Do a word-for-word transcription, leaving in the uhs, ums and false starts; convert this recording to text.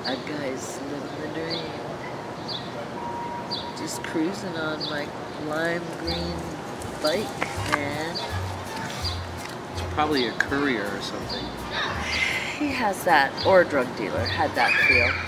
That guy's living the dream. Just cruising on my lime green bike, man. It's probably a courier or something. He has that, or a drug dealer, had that feel.